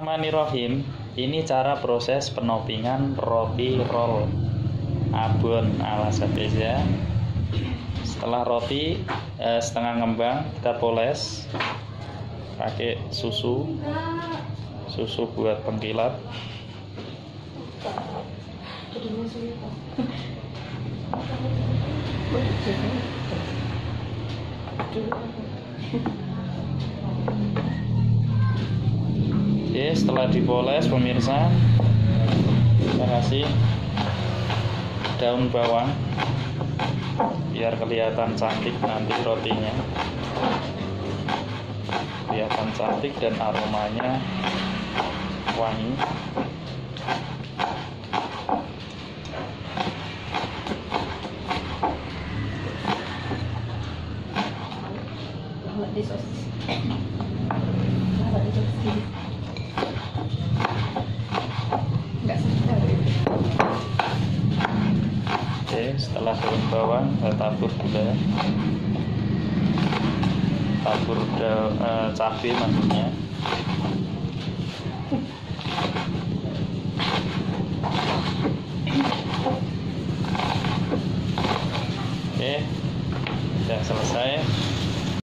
Bismillahirrahmanirrahim. Ini cara proses penoppingan roti roll abon ala Sabeza. Setelah roti setengah ngembang, kita poles pakai susu buat pengkilap. Oke, setelah dipoles pemirsa, kita kasih daun bawang biar kelihatan cantik nanti rotinya, kelihatan cantik dan aromanya wangi. Oke, setelah daun bawang saya tabur gula, tabur cabai maksudnya. Oke, sudah selesai.